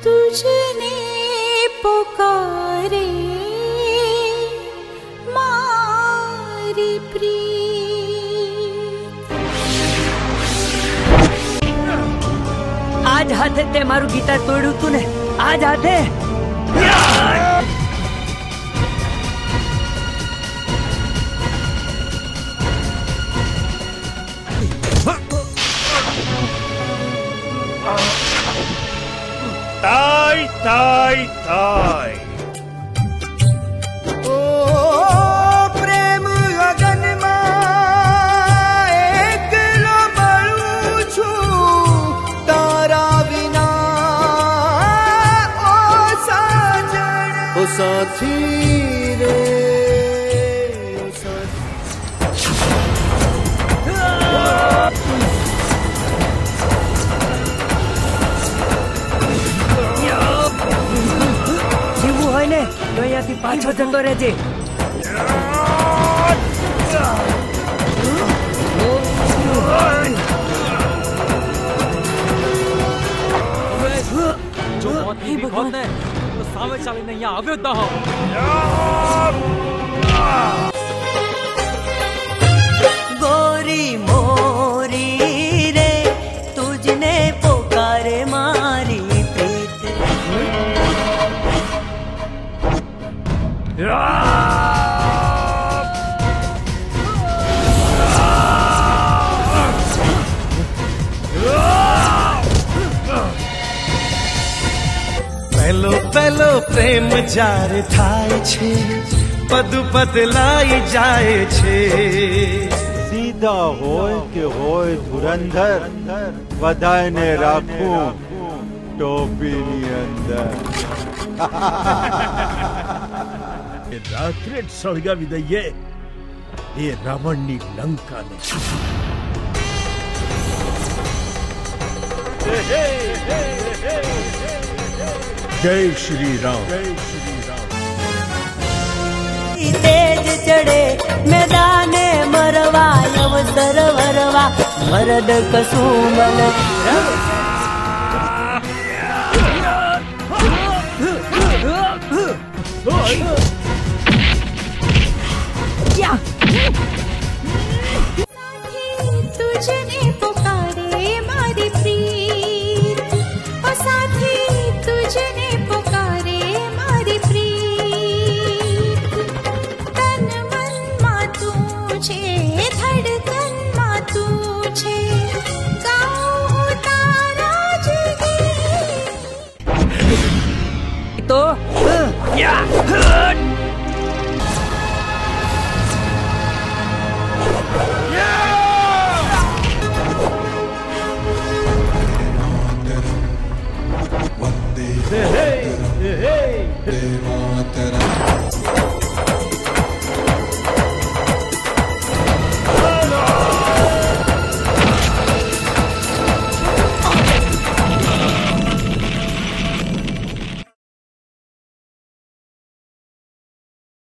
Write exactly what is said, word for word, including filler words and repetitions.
तुझने पुकारे मारी प्रीत। आज हाथे ते मारू गीता तोड़ू तूने, आज हाथे। ताई ताई ताई ओ प्रेम लगन में एकलो बळू छूं तारा विना ओ साजन ओ साथी रे ओ અહીંયાથી પાછો જતો રહેજે. જો મોતની બીક હોત ને તો સામે ચાલીને અહીંયા આવ્યો જ ન હોત. ગોરી મોરી રે તુજને પોકારે મારી પ્રીત. પહેલો પહેલો પ્રેમ જ્યારે થાય છે પદ બદલાઈ જાય છે. સીધા હોય કે હોય ધુરંધર બધાને રાખું ટોપીની અંદર. રાત્રે સળગાવી દઈએ એ રાવણની લંકાને. જય શ્રી રામ. જય શ્રી રામ. તેજ ચડે મેદાને મરવા અવસર વરવા મરદ કસુમલ. तुझने पुकारे मारी प्रीत, ओ साथी तुझने पुकारे मारी प्रीत. तन मन मा तू छे धड़कन मा तू छे गाऊं तारा जगी. તો Hey, hey, hey, hey.